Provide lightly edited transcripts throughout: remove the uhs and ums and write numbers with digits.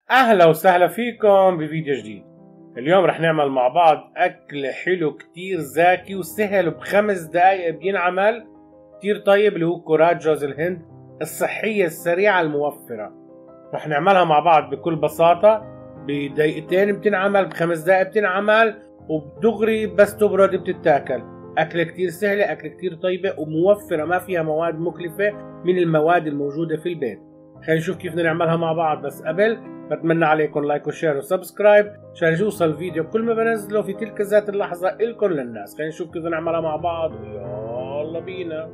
اهلا وسهلا فيكم بفيديو جديد. اليوم رح نعمل مع بعض اكل حلو كتير زاكي وسهل ب5 دقايق بينعمل، كتير طيب، اللي هو كرات جوز الهند الصحية السريعة الموفرة. رح نعملها مع بعض بكل بساطة، بدقيقتين بتنعمل، ب5 دقايق بتنعمل، وبدغري بس تبرد بتتاكل. أكلة كتير سهلة، أكلة كتير طيبة وموفرة، ما فيها مواد مكلفة من المواد الموجودة في البيت. خلينا نشوف كيف بدنا نعملها مع بعض. بس قبل بتمنى عليكم لايك وشير وسبسكرايب عشان يوصل الفيديو كل ما بنزله في تلك ذات اللحظة إلكم للناس. خلينا نشوف كيف بدنا نعملها مع بعض، يلا بينا.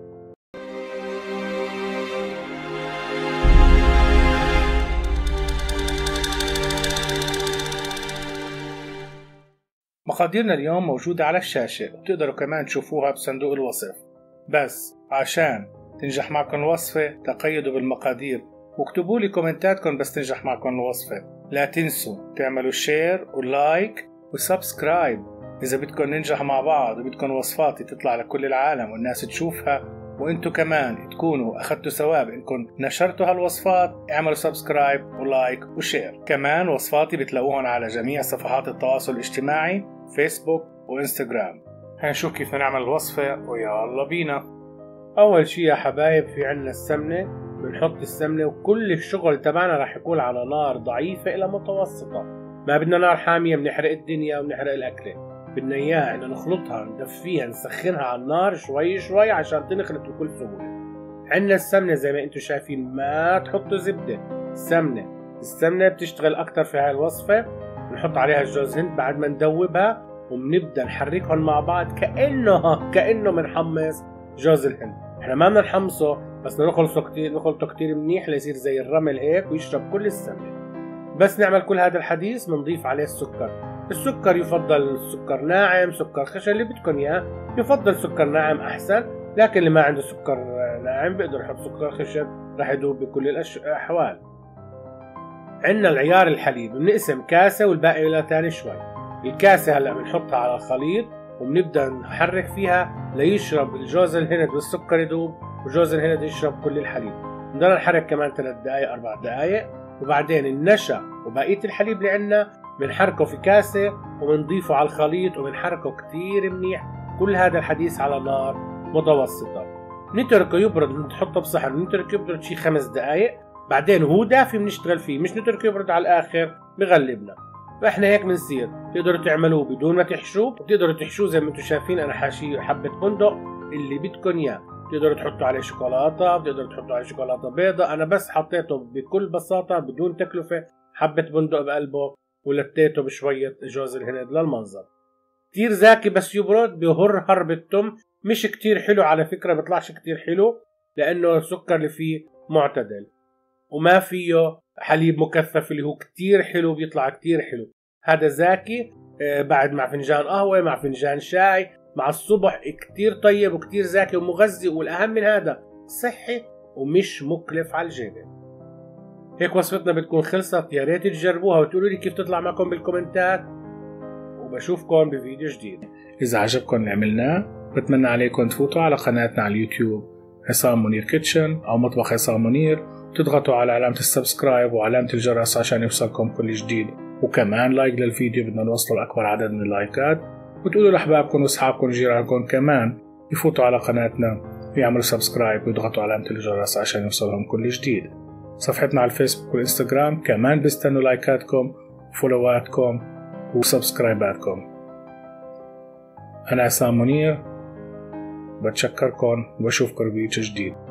مقاديرنا اليوم موجودة على الشاشة، وبتقدروا كمان تشوفوها بصندوق الوصف. بس عشان تنجح معكم الوصفة تقيدوا بالمقادير واكتبوا لي كومنتاتكم بس تنجح معكم الوصفة. لا تنسوا تعملوا شير ولايك وسبسكرايب إذا بدكم ننجح مع بعض وبدكم وصفاتي تطلع لكل العالم والناس تشوفها، وانتو كمان تكونوا أخذتوا ثواب إنكم نشرتوا هالوصفات. اعملوا سبسكرايب ولايك وشير. كمان وصفاتي بتلاقوهم على جميع صفحات التواصل الاجتماعي، فيسبوك وإنستغرام. هنشوف كيف نعمل الوصفة ويلا بينا. أول شي يا حبايب في عنا السمنة. بنحط السمنة وكل الشغل تبعنا راح يكون على نار ضعيفة إلى متوسطة. ما بدنا نار حامية بنحرق الدنيا وبنحرق الأكلة. بدنا إياها إن نخلطها، ندفيها، نسخنها على النار شوي شوي عشان تنخلط بكل سهولة. عنا السمنة زي ما انتم شايفين، ما تحطوا زبدة، السمنة بتشتغل أكتر في هاي الوصفة. بنحط عليها الجوز هند بعد ما ندوبها، وبنبدأ نحركهم مع بعض كأنه بنحمص جوز الهند. احنا ما بدنا نحمصه، بس نخلطه كتير منيح ليصير زي الرمل هيك ويشرب كل السمنة. بس نعمل كل هذا الحديث بنضيف عليه السكر يفضل سكر ناعم، سكر خشن، اللي بدكم اياه. يفضل سكر ناعم احسن، لكن اللي ما عنده سكر ناعم بيقدر يحط سكر خشن، راح يذوب بكل الاحوال. عندنا العيار الحليب، بنقسم كاسة والباقي لا تاني شوي. الكاسة هلا بنحطها على الخليط وبنبدأ نحرك فيها ليشرب الجوز الهند والسكر يذوب وجوز الهند يشرب كل الحليب. بنضل نحرك كمان 3 دقايق 4 دقايق، وبعدين النشا وبقية الحليب اللي عندنا بنحركه في كاسة وبنضيفه على الخليط وبنحركه كتير منيح. كل هذا الحديث على نار متوسطة. نتركه يبرد، نحطه بصحن نتركه يبرد شي 5 دقايق، بعدين وهو دافي بنشتغل فيه، مش نتركه يبرد على الآخر بغلبنا. فاحنا هيك بنصير. تقدروا تعملوه بدون ما تحشوه، وتقدروا تحشوه زي ما انتم شايفين انا حاشيه حبة بندق اللي بدكم اياه. بتقدروا تحطوا عليه شوكولاتة، بتقدروا تحطوا عليه شوكولاتة بيضاء. انا بس حطيته بكل بساطة بدون تكلفة حبة بندق بقلبه، ولتيته بشوية جوز الهند للمنظر. كتير زاكي، بس يبرد بيهر هرب التم. مش كتير حلو على فكرة، بيطلعش كتير حلو لانه السكر اللي فيه معتدل، وما فيه حليب مكثف اللي هو كتير حلو، بيطلع كتير حلو. هذا زاكي بعد مع فنجان قهوة، مع فنجان شاي، مع الصبح، كتير طيب وكتير زاكي ومغذي، والأهم من هذا صحي ومش مكلف على الجيب. هيك وصفتنا بتكون خلصت. يا ريت تجربوها وتقولوا لي كيف تطلع معكم بالكومنتات، وبشوفكم بفيديو جديد. إذا عجبكم اللي عملناه بتمنى عليكم تفوتوا على قناتنا على اليوتيوب عصام منير كيتشن أو مطبخ عصام منير، تضغطوا على علامة السبسكرايب وعلامة الجرس عشان يوصلكم كل جديد، وكمان لايك للفيديو بدنا نوصل لأكبر عدد من اللايكات، وتقولوا لأحبابكم وأصحابكم وجيرانكم كمان يفوتوا على قناتنا ويعملوا سبسكرايب ويضغطوا علامة الجرس عشان يوصلهم كل جديد. صفحتنا على الفيسبوك والإنستغرام كمان بستنوا لايكاتكم وفولواتكم وسبسكرايباتكم. أنا عصام منير، بتشكركم وبشوفكم بفيديو جديد.